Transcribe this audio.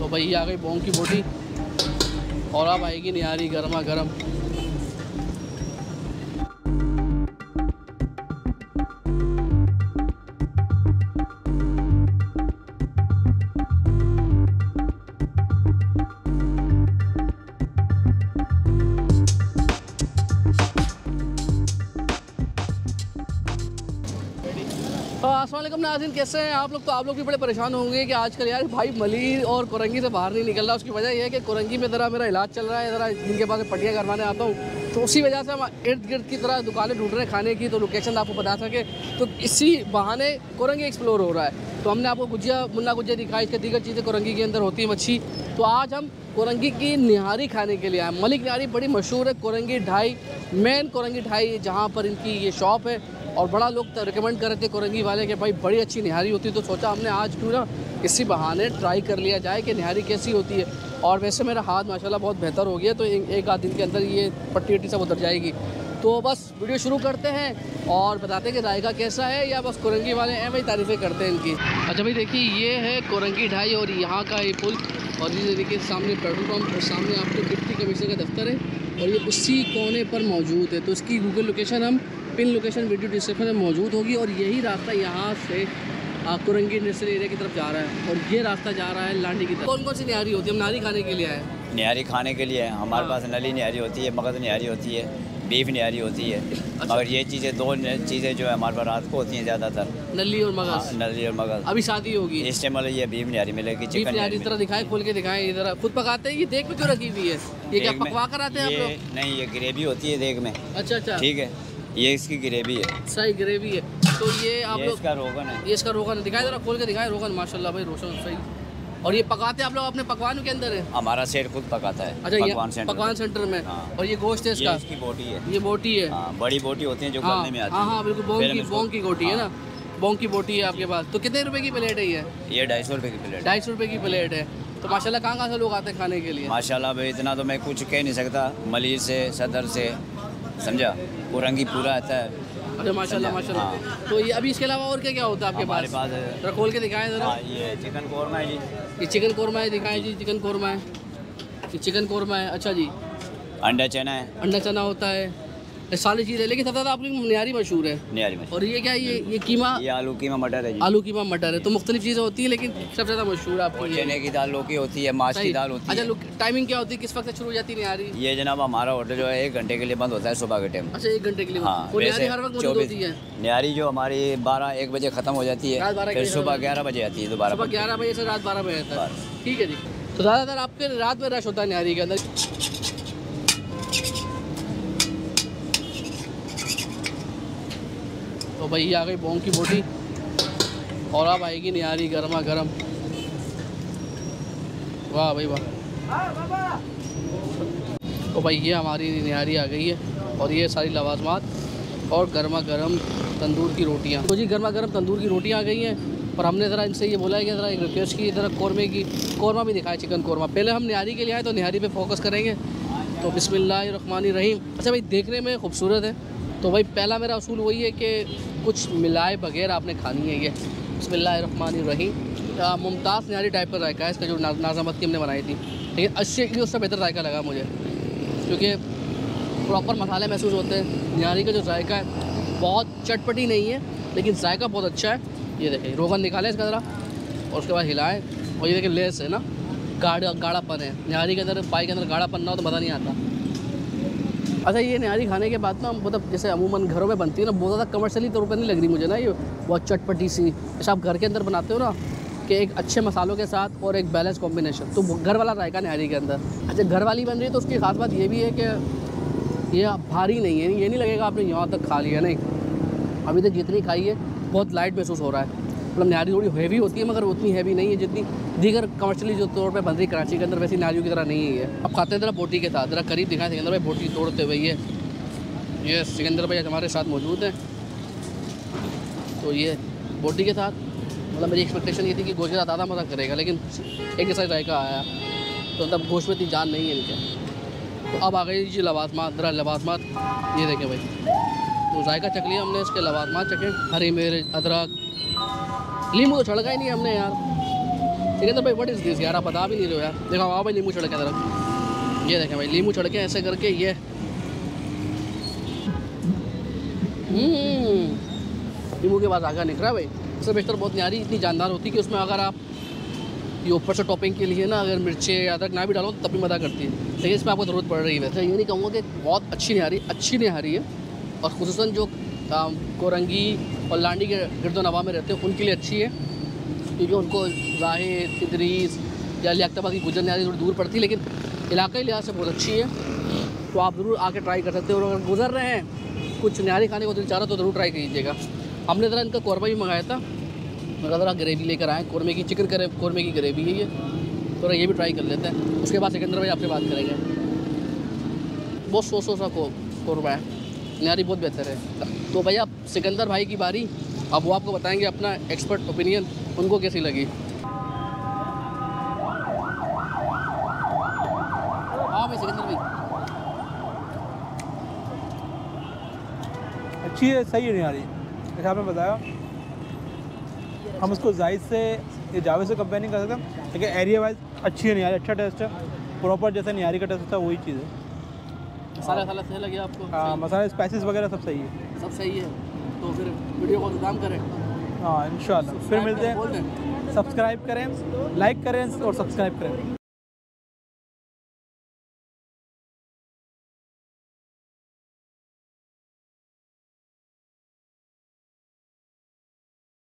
भाई ये आ गई बोंग की बोटी और अब आएगी निहारी गर्मा गर्म। अस्सलाम वालेकुम नाज़रीन, कैसे हैं आप लोग। तो आप लोग भी बड़े परेशान होंगे कि आजकल यार भाई मलिर और कोरंगी से बाहर नहीं निकल रहा। उसकी वजह यह है कि कोरंगी में ज़रा मेरा इलाज चल रहा है, ज़रा जिनके पास पट्टियाँ करवाने आता हूँ, तो उसी वजह से हम इर्द गिर्द की तरह दुकानें ढूंढ रहे हैं खाने की, तो लोकेशन आपको बता सके, तो इसी बहाने कोरंगी एक्सप्लोर हो रहा है। तो हमने आपको गुजिया मुन्ना गुजिया दिखाई, इसके दीगर चीज़ें कोरंगी के अंदर होती है मच्छी। तो आज हम कोरंगी की निहारी खाने के लिए आए। मलिक निहारी बड़ी मशहूर है, कोरंगी ढाई मेन कोरंगी ढाई जहाँ पर इनकी ये शॉप है, और बड़ा लोग रिकमेंड कर रहे थे कोरंगी वाले कि भाई बड़ी अच्छी निहारी होती है। तो सोचा हमने आज क्यों ना इसी बहाने ट्राई कर लिया जाए कि निहारी कैसी होती है। और वैसे मेरा हाथ माशाल्लाह बहुत बेहतर हो गया, तो एक आध दिन के अंदर ये पट्टी वट्टी सब उतर जाएगी। तो बस वीडियो शुरू करते हैं और बताते हैं कि जायका कैसा है, या बस कोरंगी वाले हैं वही तारीफ़ें करते हैं इनकी। अच्छा भाई देखिए, ये है कोरंगी ढाई और यहाँ का ये पुल, और ये देखिए सामने पेट्रोल पम्प और सामने आपको डिप्टी कमिश्नर का दफ्तर है, और ये उसी कोने पर मौजूद है। तो इसकी गूगल लोकेशन हम पिन लोकेशन वीडियो डिस्क्रिप्शन में मौजूद होगी, और यही रास्ता यहाँ से कोरंगी इंडस्ट्रियल एरिया की तरफ जा रहा है, और ये रास्ता जा रहा है लांडी की तरफ। कौन कौन सी निहारी होती है? हम निहारी खाने के लिए आए। निहारी खाने के लिए हमारे पास नली निहारी होती है, मगज़ निहारी होती है, बीफ निहारी होती है। अच्छा। मगर ये चीज़ें दो चीज़ें जो है हमारे पास रात को होती हैं ज़्यादातर, नली और मगज़। नली और मगज़ अभी शादी होगी इस टाइम ये बीफ निहारी मिलेगी। चिकन निहारी इस तरह दिखाए, खोल के दिखाए, इधर खुद पकाते हैं। ये देख में क्यों रखी हुई है? ये क्या पकवा कर आते हैं आप लोग? नहीं, ये ग्रेवी होती है देख में। अच्छा अच्छा, ठीक है, ये इसकी ग्रेवी है। सही ग्रेवी है। तो ये आप लोग, इसका रोगन है, ये इसका रोगन है। दिखाए जरा, खोल के दिखाए रोगन। माशाल्लाह भाई रोशन सही। और ये पकाते हैं आप लोग अपने पकवान के अंदर है? हमारा सेठ खुद पकाता है। अच्छा, पकवान सेंटर में। हाँ। और ये गोश्त है इसका? इसकी बोटी है। ये बोटी है। हाँ, बड़ी बोटी होती है जो गलने में आती है। हाँ बिल्कुल, बोंग की बोटी है ना, बोंग की बोटी है आपके पास। तो कितने रुपए की प्लेट है ये? 250 रुपये की प्लेट। 250 रुपये की प्लेट है। तो माशाल्लाह कहाँ से लोग आते हैं खाने के लिए? माशाल्लाह भाई इतना तो मैं कुछ कह नहीं सकता। मलिर से, सदर से, समझा, कोरंगी पूरा आता है। अरे माशाल्लाह माशाल्लाह। हाँ। तो ये अभी इसके अलावा और क्या क्या होता है आपके पास? हमारे पास जरा खोल के दिखाएं जरा। ये चिकन कौरमा है जी। ये चिकन कौरमा है, दिखाएं जी। चिकन कौरमा है, ये चिकन कौरमा है। अच्छा जी। अंडा चना है, अंडा चना होता है, सारी चीज़ है। लेकिन सबसे ज़्यादा आपकी निहारी मशहूर है। निहारी मशहूर। और ये क्या, ये कीमा? ये आलू कीमा मटर है जी। आलू कीमा मटर है। तो मुख्तलिफ चीज़ें होती हैं, लेकिन सबसे ज़्यादा मशहूर आपकी चने की दाल लौकी होती है, माछ की दाल होती है। अच्छा, टाइमिंग क्या होती है, किस वक्त से शुरू हो जाती है निहारी? ये जनाब हमारा होटल जो है 1 घंटे के लिए बंद होता है सुबह के टाइम। अच्छा, 1 घंटे के लिए। हाँ, निहारी हर वक्त मौजूद होती है? निहारी जो हमारी 12-1 बजे ख़त्म हो जाती है, फिर सुबह 11 बजे आती है दोबारा। सुबह 11 बजे से रात 12 बजे तक। ठीक है जी। तो ज़्यादातर आपके रात में रश होता है निहारी के अंदर? तो भाई ये आ गई बोंग की बोटी और अब आएगी निहारी गर्मा गर्म। वाह भाई वाह। तो भाई ये हमारी निहारी आ गई है, और ये सारी लवाजमात और गर्मा गर्म तंदूर की रोटियाँ। तो जी गर्मा गर्म तंदूर की रोटियाँ आ गई हैं, और हमने ज़रा इनसे ये बोला है कि ज़रा एक रिक्वेस्ट की, ज़रा कौरमे की कौरमा भी दिखाए, चिकन कौरमा। पहले हम निहारी के लिए आए तो निहारी पे फोकस करेंगे। तो बिस्मिल्लाहिर्रहमानिर्रहीम। अच्छा भाई देखने में खूबसूरत है, तो भाई पहला मेरा असूल वही है कि कुछ मिलाए बगैर आपने खानी है ये। बिस्मिल्लाहिर्रहमानिर्रहीम। मुमताज़ निहारी टाइप का जायका है इसका, जो नाज़ामत की हमने बनाई थी, लेकिन अच्छे की उससे बेहतर जायका लगा मुझे, क्योंकि प्रॉपर मसाले महसूस होते हैं। निहारी का जो जायका है बहुत चटपटी नहीं है, लेकिन जायका बहुत अच्छा है। ये देखिए रोगन निकालें इसका ज़रा, और उसके बाद हिलाएँ, और ये देखिए लेस है ना, गाढ़ापन है निहारी के अंदर। पाई के अंदर गाढ़ापन ना हो तो मज़ा नहीं आता। अच्छा, ये निहारी खाने के बाद ना, मतलब जैसे अमूमन घरों में बनती है ना, बहुत ज़्यादा कमर्शियली तौर पर नहीं लग रही मुझे ना, ये बहुत चटपटी सी। जैसे आप घर के अंदर बनाते हो ना, कि एक अच्छे मसालों के साथ और एक बैलेंस कॉम्बिनेशन, तो घर वाला जायका निहारी के अंदर। अच्छा, घर वाली बन रही है तो उसकी खास बात ये भी है कि ये भारी नहीं है, ये नहीं लगेगा आपने यहाँ तक खा लिया, नहीं। अभी तक जितनी खाई है बहुत लाइट महसूस हो रहा है। मतलब निहारी थोड़ी हैवी होती है, मगर उतनी हैवी नहीं है जितनी दीगर कमर्शियली जो तौर पे बन रही कराची के अंदर, वैसी नारियों की तरह नहीं है। अब खाते हैं ज़रा बोटी के साथ, ज़रा करीब दिखाएं सिकंदर भाई बोटी तोड़ते हुए। ये सिकंदर भाई हमारे साथ मौजूद हैं। तो ये बोटी के साथ, मतलब मेरी एक्सपेक्टेशन ये थी कि गोश्त के साथ ज़्यादा मज़ा करेगा, लेकिन एक जैसा जायका आया, तो मतलब गोश्त में इतनी जान नहीं है इनके। तो अब आ गई जी लवाजमात। ज़रा लवाजमात ये देखें भाई, तो जायका चख लिया हमने, इसके लवाजमात चखें। हरी मिर्च, अदरक, नींबू तो छड़का ही नहीं हमने यार। सिकंदर भाई व्हाट इज़ दिस यार, आप बता भी नहीं रहे हो यार। देखो आओ भाई नींबू छिड़के तरफ, ये देखें भाई नींबू छिड़के ऐसे करके ये नींबू के बाद आगे निकल रहा है भाई। इससे बेशतर बहुत न्यारी इतनी जानदार होती है कि उसमें अगर आप ये ऊपर से टॉपिंग के लिए ना अगर मिर्चे अदरक ना भी डालो तब भी मज़ा करती है, लेकिन इसमें आपको ज़रूरत पड़ रही है। वैसे ये नहीं कहूँगा कि बहुत अच्छी निहारी है, और ख़ुसूसन जो कोरंगी और लांडी के गिरदोनवा में रहते हैं उनके लिए अच्छी है, क्योंकि उनको जाहिद इदरीस या लियाकतबाद की गुजर न्यारी थोड़ी दूर पड़ती है, लेकिन इलाक़ाई लिहाज से बहुत अच्छी है। तो आप ज़रूर आके ट्राई कर सकते हो, और अगर गुजर रहे हैं कुछ न्यारी खाने को दिल चाह रहा तो ज़रूर ट्राई कीजिएगा। हमने ज़रा इनका कौरमा भी मंगाया था, मगर ज़रा ग्रेवी लेकर आए कौरमे की, चिकन कौरमे की ग्रेवी है ये, तो ये भी ट्राई कर लेते हैं। उसके बाद सिकंदर भाई आपसे बात करेंगे। बहुत सौ सा कौरमा है, न्यारी बहुत बेहतर है। तो भैया सिकंदर भाई की बारी, अब वो आपको बताएंगे अपना एक्सपर्ट ओपिनियन, उनको कैसी लगी। हाँ भाई सिकंदर भाई, अच्छी है, सही है न्यारी, जैसा आपने बताया। हम उसको जायद से या जावेद से कंपेयर नहीं कर सकते, लेकिन एरिया वाइज अच्छी है न्यारी, अच्छा टेस्ट है, प्रॉपर जैसे न्यारी का टेस्ट होता है वही चीज़ है। मसाला सही लगे आपको? हाँ, मसाले स्पाइसेस वगैरह सब सही है, सब सही है। तो फिर वीडियो को काम करें। हाँ इंशाल्लाह, फिर मिलते हैं। सब्सक्राइब करें, लाइक करें और सब्सक्राइब करें।